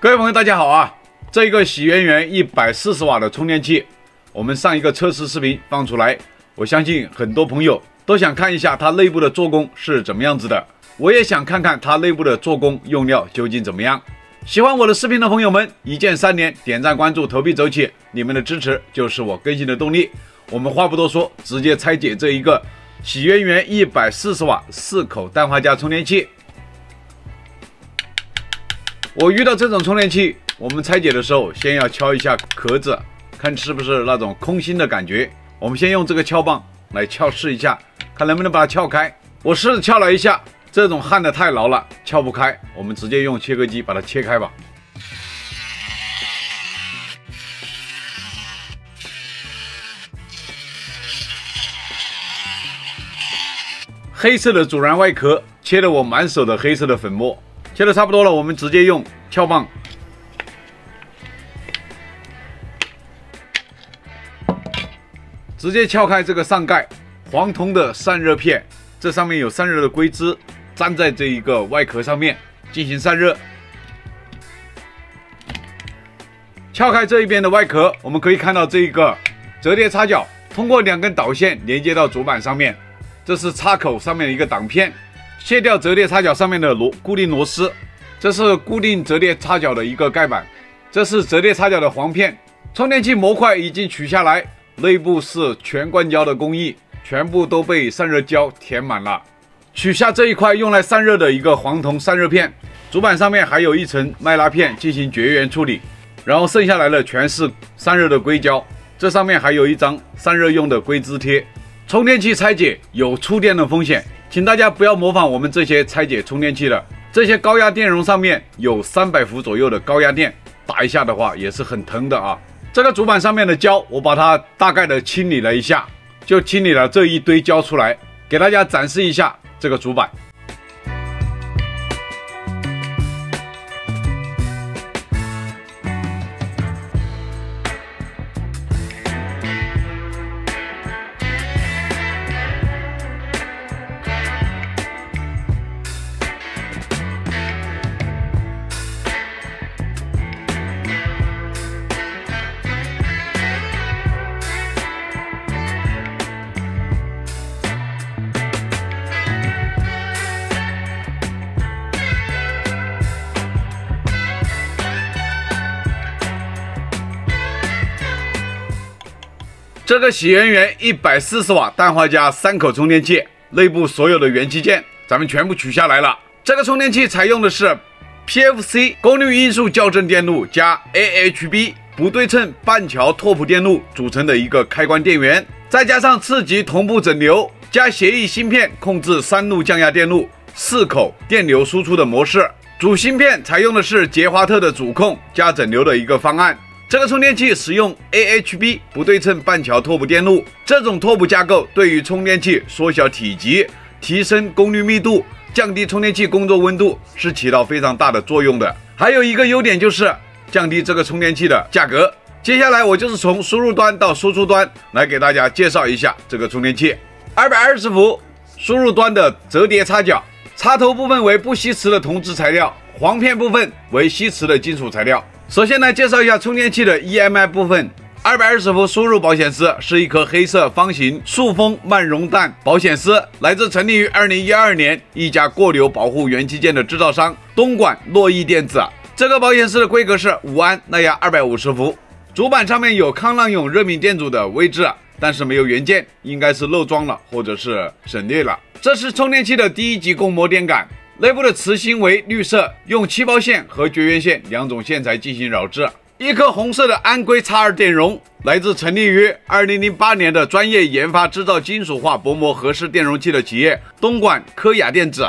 各位朋友，大家好啊！这个喜源源140瓦的充电器，我们上一个测试视频放出来，我相信很多朋友都想看一下它内部的做工是怎么样子的，我也想看看它内部的做工用料究竟怎么样。喜欢我的视频的朋友们，一键3连，点赞、关注、投币走起，你们的支持就是我更新的动力。我们话不多说，直接拆解这一个喜源源140瓦4口氮化镓充电器。我遇到这种充电器，我们拆解的时候先要敲一下壳子，看是不是那种空心的感觉。我们先用这个撬棒来撬试一下，看能不能把它撬开。我试着撬了一下，这种焊的太牢了，撬不开。我们直接用切割机把它切开吧。黑色的阻燃外壳切得我满手的黑色的粉末。切的差不多了，我们直接用撬棒直接撬开这个上盖，黄铜的散热片，这上面有散热的硅脂粘在这一个外壳上面进行散热。撬开这一边的外壳，我们可以看到这一个折叠插脚通过2根导线连接到主板上面，这是插口上面的一个挡片。卸掉折叠插脚上面的固定螺丝，这是固定折叠插脚的一个盖板，这是折叠插脚的簧片。充电器模块已经取下来，内部是全灌胶的工艺，全部都被散热胶填满了。取下这一块用来散热的一个黄铜散热片，主板上面还有一层麦拉片进行绝缘处理，然后剩下来的全是散热的硅胶，这上面还有一张散热用的硅脂贴。充电器拆解有触电的风险，请大家不要模仿我们这些拆解充电器的。这些高压电容上面有300伏左右的高压电，打一下的话也是很疼的啊。这个主板上面的胶，我把它大概的清理了一下，就清理了这一堆胶出来，给大家展示一下这个主板。这个喜源源140瓦氮化镓3口充电器内部所有的元器件咱们全部取下来了。这个充电器采用的是 PFC 功率因素校正电路加 AHB 不对称半桥拓扑电路组成的一个开关电源，再加上次级同步整流加协议芯片控制3路降压电路4口电流输出的模式。主芯片采用的是捷华特的主控加整流的一个方案。这个充电器使用 AHB 不对称半桥拓扑电路，这种拓扑架构对于充电器缩小体积、提升功率密度、降低充电器工作温度是起到非常大的作用的。还有一个优点就是降低这个充电器的价格。接下来我就是从输入端到输出端来给大家介绍一下这个充电器。220伏输入端的折叠插脚，插头部分为不吸磁的铜质材料，簧片部分为吸磁的金属材料。首先来介绍一下充电器的 EMI 部分。220伏输入保险丝是一颗黑色方形塑封慢熔弹保险丝，来自成立于2012年一家过流保护元器件的制造商东莞诺意电子。这个保险丝的规格是5安，耐压250伏。主板上面有康朗永热敏电阻的位置，但是没有元件，应该是漏装了或者是省略了。这是充电器的第1级供膜电感。内部的磁芯为绿色，用气泡线和绝缘线2种线材进行扰制。一颗红色的安硅 X2 电容，来自成立于2008年的专业研发制造金属化薄膜合式电容器的企业东莞科雅电子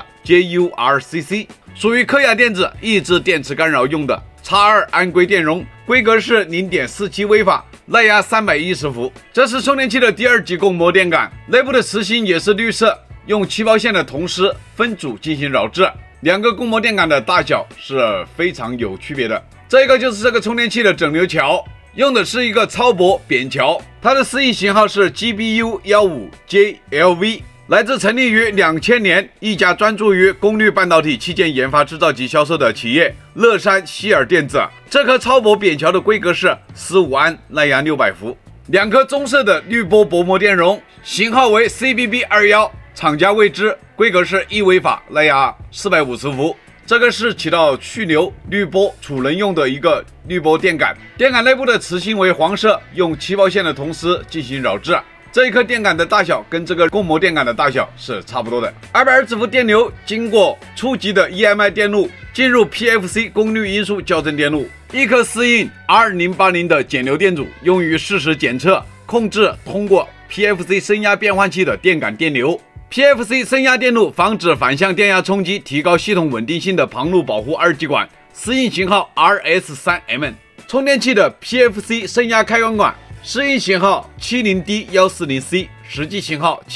JURCC， 属于科雅电子抑制电磁干扰用的 X2 安硅电容，规格是 0.47 微法，耐压310伏。这是充电器的第2级供膜电感，内部的磁芯也是绿色，用气泡线的铜丝分组进行扰制。2个供膜电感的大小是非常有区别的。这个就是这个充电器的整流桥，用的是一个超薄扁桥，它的适应型号是 GBU15JLV。 来自成立于2000年一家专注于功率半导体器件研发、制造及销售的企业乐山希尔电子。这颗超薄扁桥的规格是15安，耐压600伏。2颗棕色的滤波薄膜电容，型号为 CBB21，厂家未知，规格是1微法，耐压450伏。这个是起到去硫、滤波、储能用的一个滤波电感。电感内部的磁芯为黄色，用气泡线的铜丝进行扰制。这一颗电感的大小跟这个供膜电感的大小是差不多的。220伏电流经过初级的 EMI 电路，进入 PFC 功率因素校正电路。一颗思印 R080的减流电阻，用于适时检测、控制通过 PFC 升压变换器的电感电流。PFC 升压电路防止反向电压冲击，提高系统稳定性的旁路保护二极管，思印型号 RS3M。充电器的 PFC 升压开关管，思印型号 70D140C， 实际型号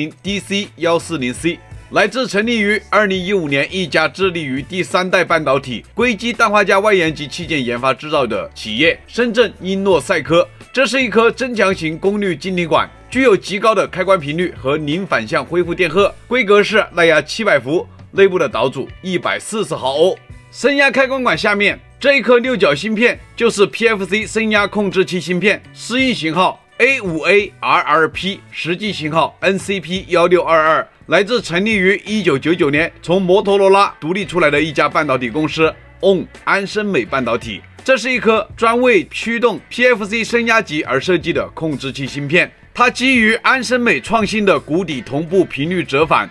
700DC140C。来自成立于2015年一家致力于第3代半导体硅基氮化镓外延及器件研发制造的企业深圳英诺赛科。这是一颗增强型功率晶体管，具有极高的开关频率和零反向恢复电荷，规格是耐压700伏，内部的导阻140毫欧。升压开关管下面这一颗六角芯片就是 PFC 升压控制器芯片，思印型号 A5ARRP， 实际型号 NCP1622， 来自成立于1999年从摩托罗拉独立出来的一家半导体公司 ON 安森美半导体。这是一颗专为驱动 PFC 升压级而设计的控制器芯片，它基于安森美创新的谷底同步频率折返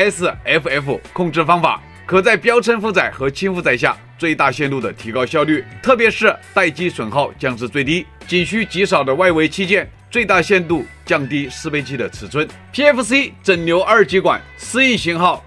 VSFF 控制方法，可在标称负载和轻负载下最大限度的提高效率，特别是待机损耗降至最低，仅需极少的外围器件，最大限度降低适配器的尺寸。PFC 整流二极管，思印型号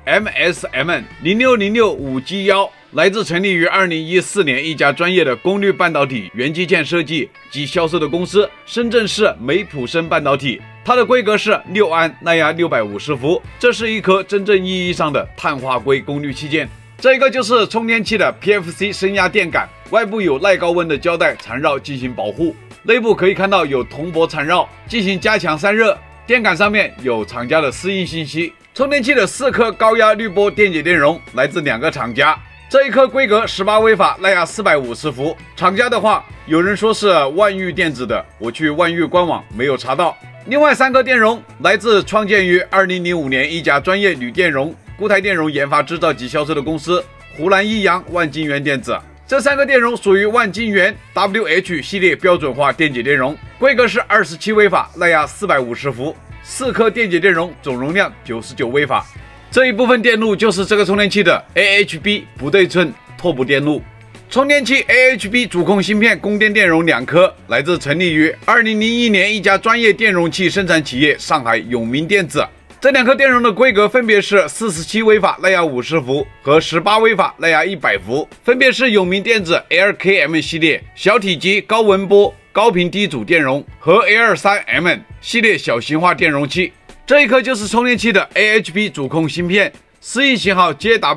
MSM06065G1，来自成立于2014年一家专业的功率半导体元器件设计及销售的公司深圳市美普生半导体。它的规格是6安，耐压650伏。这是一颗真正意义上的碳化硅功率器件。这个就是充电器的 PFC 升压电感，外部有耐高温的胶带缠绕进行保护，内部可以看到有铜箔缠绕进行加强散热。电感上面有厂家的私印信息。充电器的4颗高压滤波电解电容来自2个厂家。这一颗规格18微法，耐压450伏。厂家的话，有人说是万裕电子的，我去万裕官网没有查到。另外3颗电容来自创建于2005年一家专业铝电容、固态电容研发、制造及销售的公司湖南益阳万金源电子。这3个电容属于万金源 WH 系列标准化电解电容，规格是27微法，耐压450伏。4颗电解电容总容量99微法。这一部分电路就是这个充电器的 AHB 不对称拓扑电路。充电器 AHB 主控芯片供电电容2颗，来自成立于2001年一家专业电容器生产企业上海永明电子。这2颗电容的规格分别是47微法，耐压50伏和18微法，耐压100伏，分别是永明电子 LKM 系列小体积高文波高频低阻电容和 L3M 系列小型化电容器。这一颗就是充电器的 AHB 主控芯片，思印型号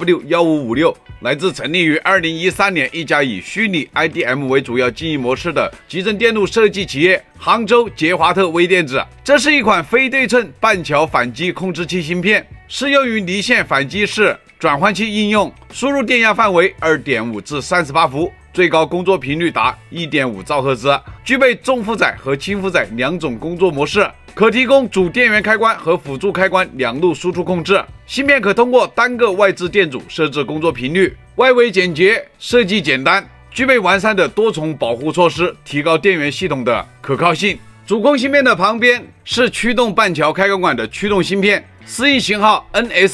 JW1556， 来自成立于2013年一家以虚拟 IDM 为主要经营模式的集成电路设计企业杭州捷华特微电子。这是一款非对称半桥反击控制器芯片，适用于离线反击式转换器应用，输入电压范围 2.5 至38伏，最高工作频率达 1.5兆赫兹，具备重负载和轻负载2种工作模式，可提供主电源开关和辅助开关2路输出控制。芯片可通过单个外置电阻设置工作频率，外围简洁，设计简单，具备完善的多重保护措施，提高电源系统的可靠性。主控芯片的旁边是驱动半桥开关管的驱动芯片，思印型号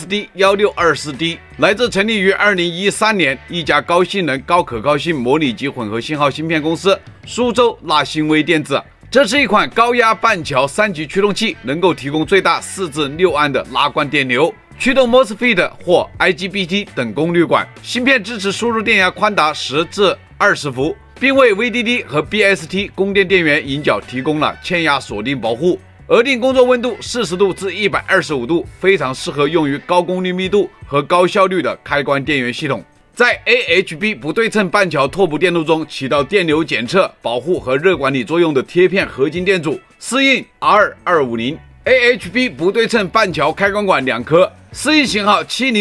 NSD1624D， 来自成立于2013年一家高性能高可靠性模拟及混合信号芯片公司苏州纳新微电子。这是一款高压半桥3级驱动器，能够提供最大4至6安的拉贯电流，驱动 MOSFET 或 IGBT 等功率管。芯片支持输入电压宽达10至20伏，并为 VDD 和 BST 供电电源引脚提供了嵌压锁定保护。额定工作温度40度至125度，非常适合用于高功率密度和高效率的开关电源系统。在 AHB 不对称半桥拓扑电路中起到电流检测、保护和热管理作用的贴片合金电阻，思印 R250。 AHB 不对称半桥开关管2颗，适应型号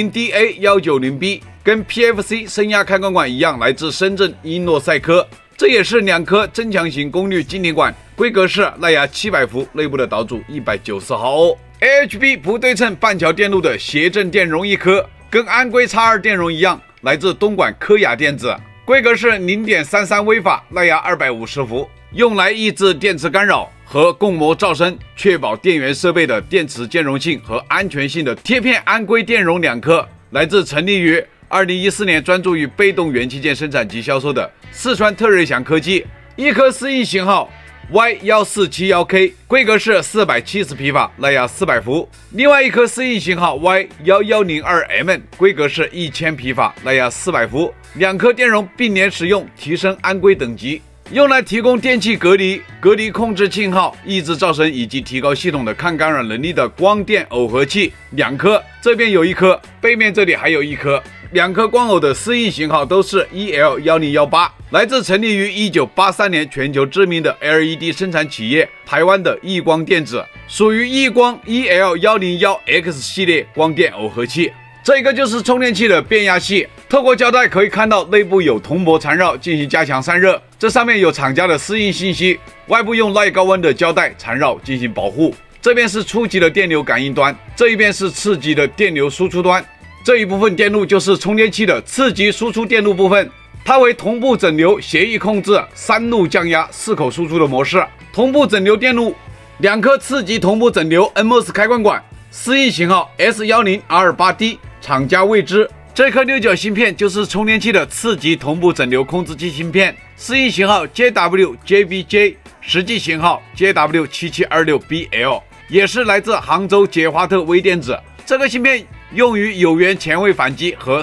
70DA190B， 跟 PFC 升压开关管一样，来自深圳英诺赛科。这也是2颗增强型功率静电管，规格是耐压700伏，内部的导阻190毫欧。AHB 不对称半桥电路的谐振电容1颗，跟安规 X2 电容一样，来自东莞科雅电子，规格是 0.33 微法，耐压250伏，用来抑制电磁干扰和共膜噪声，确保电源设备的电池兼容性和安全性的贴片安规电容2颗，来自成立于2014年专注于被动元器件生产及销售的四川特瑞祥科技。1颗适应型号 Y1471K， 规格是470匹法，耐压400伏。另外1颗适应型号 Y1102M， 规格是1000匹法，耐压400伏。2颗电容并联使用，提升安规等级，用来提供电气隔离、控制信号、抑制噪声以及提高系统的抗干扰能力的光电耦合器2颗，这边有1颗，背面这里还有1颗。2颗光耦的适应型号都是 EL1018， 来自成立于1983年全球知名的 LED 生产企业台湾的易光电子，属于易光 EL101X 系列光电耦合器。这个就是充电器的变压器，透过胶带可以看到内部有铜箔缠绕进行加强散热，这上面有厂家的适应信息，外部用耐高温的胶带缠绕进行保护。这边是初级的电流感应端，这一边是次级的电流输出端。这一部分电路就是充电器的次级输出电路部分，它为同步整流协议控制3路降压4口输出的模式。同步整流电路2颗次级同步整流 NMOS 开关管，适应型号 S10R8D， 厂家未知。这颗6角芯片就是充电器的次级同步整流控制器芯片，适应型号 JW-JBJ， 实际型号 JW7726BL， 也是来自杭州捷华特微电子。这个芯片用于有源前位反击和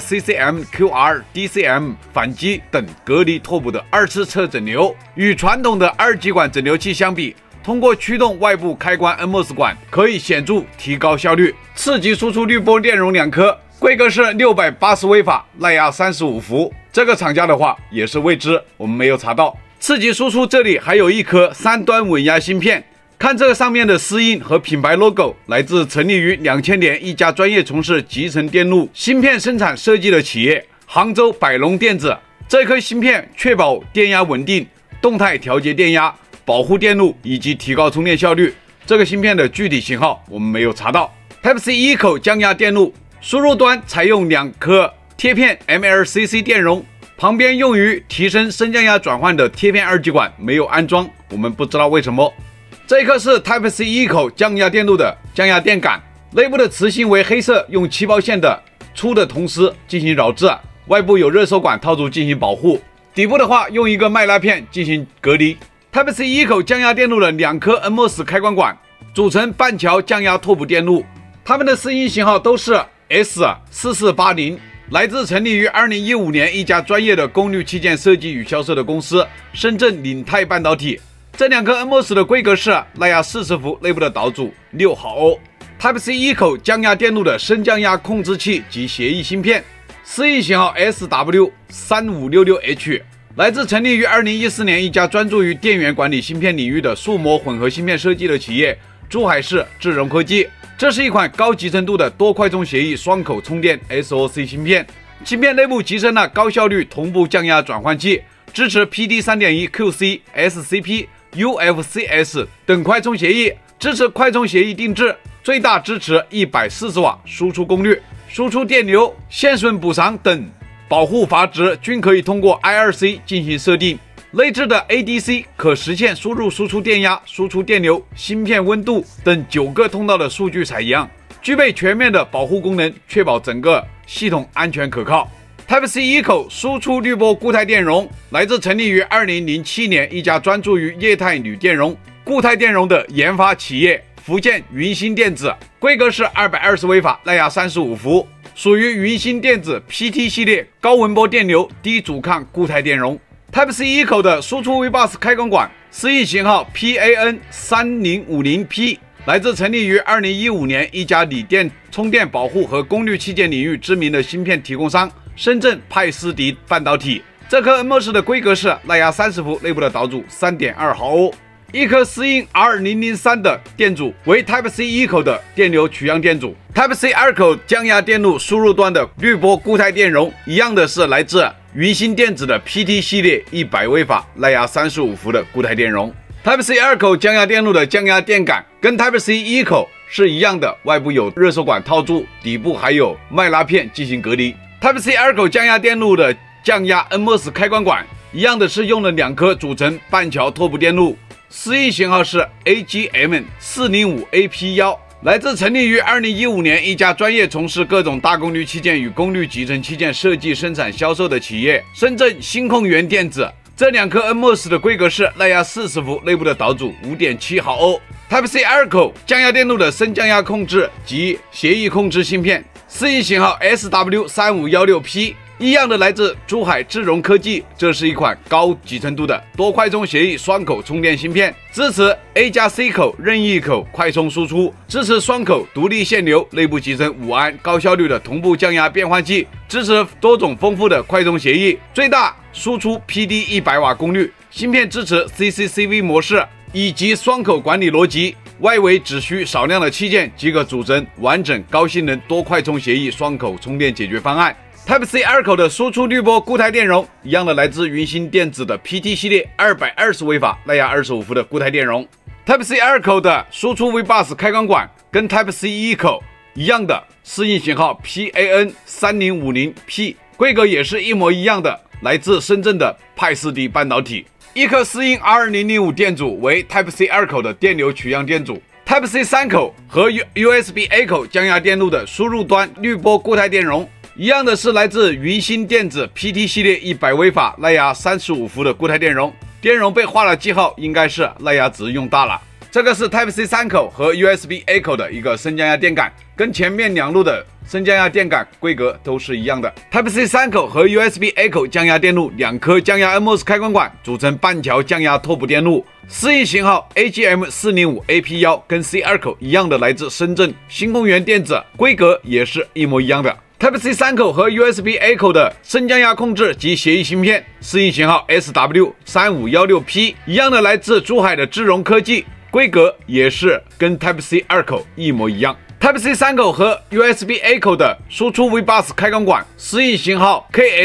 CCM、QR、DCM 反击等隔离拓扑的2次侧整流。与传统的2极管整流器相比，通过驱动外部开关 NMOS 管，可以显著提高效率。次级输出滤波电容2颗，规格是680微法，耐压35伏。这个厂家的话也是未知，我们没有查到。次级输出这里还有1颗3端稳压芯片。看这个上面的丝印和品牌 logo， 来自成立于2000年一家专业从事集成电路芯片生产设计的企业杭州百龙电子。这颗芯片确保电压稳定、动态调节电压、保护电路以及提高充电效率。这个芯片的具体型号我们没有查到。Type-C 1口降压电路，输入端采用2颗贴片 MLCC 电容，旁边用于提升升降压转换的贴片2极管没有安装，我们不知道为什么。这一颗是 Type-C 1口降压电路的降压电感，内部的磁芯为黑色，用气泡线的粗的铜丝进行绕制，外部有热收管套住进行保护，底部的话用一个麦拉片进行隔离。Type-C 1口降压电路的2颗 NMOS 开关管组成半桥降压拓扑电路，它们的适应型号都是 S4480， 来自成立于2015年一家专业的功率器件设计与销售的公司深圳领泰半导体。这2颗 NMOS 的规格是耐压40伏，内部的导阻6毫欧。Type-C 1口降压电路的升降压控制器及协议芯片，适应型号 SW3566H， 来自成立于2014年一家专注于电源管理芯片领域的数模混合芯片设计的企业珠海市智荣科技。这是一款高集成度的多快充协议双口充电 SoC 芯片，芯片内部集成了高效率同步降压转换器，支持 PD3.1、QC、SCP、UFCS 等快充协议，支持快充协议定制，最大支持140瓦输出功率，输出电流、线损补偿等保护阀值均可以通过 I2C 进行设定。内置的 ADC 可实现输入输出电压、输出电流、芯片温度等9个通道的数据采样，具备全面的保护功能，确保整个系统安全可靠。Type-C 1口输出滤波固态电容，来自成立于2007年一家专注于液态铝电容、固态电容的研发企业福建云芯电子，规格是220微法，耐压35伏，属于云芯电子 PT 系列高文波电流低阻抗固态电容。Type-C 1口的输出 V-Bus 开关管，适应型号 PAN3050P， 来自成立于2015年一家锂电充电保护和功率器件领域知名的芯片提供商深圳派斯迪半导体。这颗 NMOS 的规格是耐压30伏，内部的导阻3.2毫欧。 一颗思英 R003 的电阻为 Type-C 一口的电流取样电阻 ，Type-C 二口降压电路输入端的滤波固态电容，一样的是来自云芯电子的 PT 系列100微法耐压35伏的固态电容。Type-C 二口降压电路的降压电感跟 Type-C 一口是一样的，外部有热缩管套住，底部还有麦拉片进行隔离。Type-C 二口降压电路的降压 NMOS 开关管一样的是用了2颗组成半桥拓扑电路。思英型号是 AGM405AP1， 来自成立于2015年一家专业从事各种大功率器件与功率集成器件设计、生产、销售的企业——深圳新控源电子。这2颗 NMOS 的规格是耐压40伏，内部的导阻 5.7 毫欧。Type-C 二口降压电路的升降压控制及协议控制芯片，思英型号 SW3516P。一样的来自珠海智融科技，这是一款高集成度的多快充协议双口充电芯片，支持 A+C 口任意口快充输出，支持双口独立线流，内部集成5安高效率的同步降压变换器，支持多种丰富的快充协议，最大输出 PD 100瓦功率，芯片支持 CCCV 模式以及双口管理逻辑，外围只需少量的器件即可组成完整高性能多快充协议双口充电解决方案。Type-C 二口的输出滤波固态电容，一样的来自云芯电子的 PT 系列220微法耐压25伏的固态电容。Type-C 二口的输出 V-Bus 开关管跟 Type-C 一口一样的，思英型号 PAN3050P， 规格也是一模一样的，来自深圳的派斯迪半导体。一颗思英 R005 电阻为 Type-C 二口的电流取样电阻。Type-C 三口和 USB-A 口降压电路的输入端滤波固态电容。一样的是来自云芯电子 PT 系列100微法耐压35伏的固态电容，电容被画了记号，应该是耐压值用大了。这个是 Type-C 三口和 USB-A 口的一个升降压电感，跟前面2路的升降压电感规格都是一样的。Type-C 三口和 USB-A 口降压电路2颗降压 NMOS 开关管组成半桥降压拓扑电路，思英型号 AGM405AP1 跟 C 二口一样的，来自深圳新控源电子，规格也是一模一样的。Type-C 三口和 USB-A 口的升降压控制及协议芯片，思英型号 SW3516P 一样的，来自珠海的智融科技，规格也是跟 Type-C 二口一模一样。Type-C 三口和 USB-A 口的输出 V-Bus 开关管，思英型号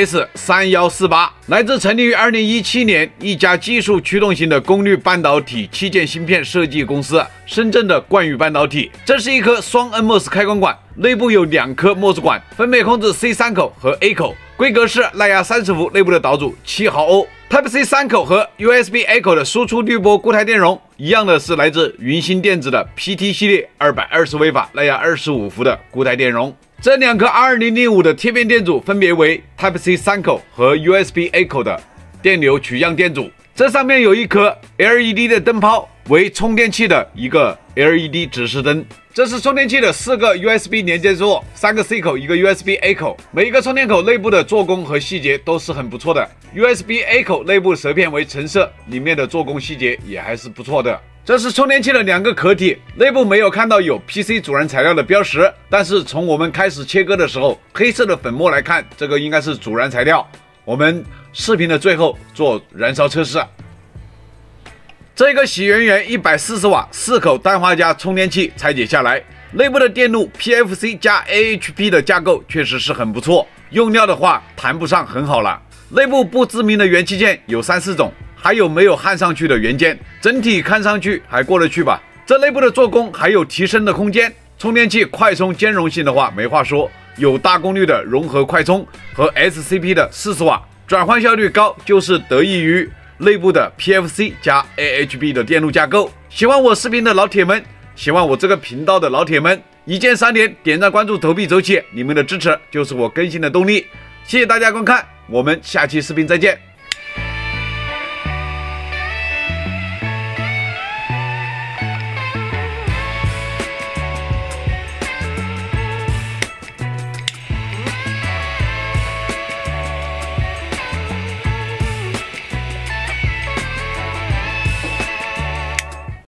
KS3148，来自成立于2017年一家技术驱动型的功率半导体器件芯片设计公司——深圳的冠宇半导体。这是一颗双 NMOS 开关管，内部有2颗 MOS 管，分别控制 C 三口和 A 口，规格是耐压30伏，内部的导阻7毫欧。Type-C 三口和 USB-A 口的输出滤波固态电容，一样的是来自云芯电子的 PT 系列220微法耐压25伏的固态电容。这2颗 R005 的贴片电阻分别为 Type-C 三口和 USB-A 口的电流取样电阻。这上面有一颗 LED 的灯泡，为充电器的一个 LED 指示灯。这是充电器的4个 USB 连接座，3个 C 口，1个 USB-A 口。每一个充电口内部的做工和细节都是很不错的。USB-A 口内部舌片为橙色，里面的做工细节也还是不错的。这是充电器的2个壳体，内部没有看到有 PC 主燃材料的标识，但是从我们开始切割的时候，黑色的粉末来看，这个应该是主燃材料。我们视频的最后做燃烧测试。这个喜源源140瓦4口氮化镓充电器拆解下来，内部的电路 PFC 加 AHP 的架构确实是很不错，用料的话谈不上很好了。内部不知名的元器件有3、4种，还有没有焊上去的元件，整体看上去还过得去吧。这内部的做工还有提升的空间，充电器快充兼容性的话没话说，有大功率的融合快充和 SCP 的40瓦，转换效率高就是得益于内部的 PFC 加 AHP 的电路架构。喜欢我视频的老铁们，喜欢我这个频道的老铁们，一键3连，点赞、关注、投币走起，你们的支持就是我更新的动力。谢谢大家观看，我们下期视频再见。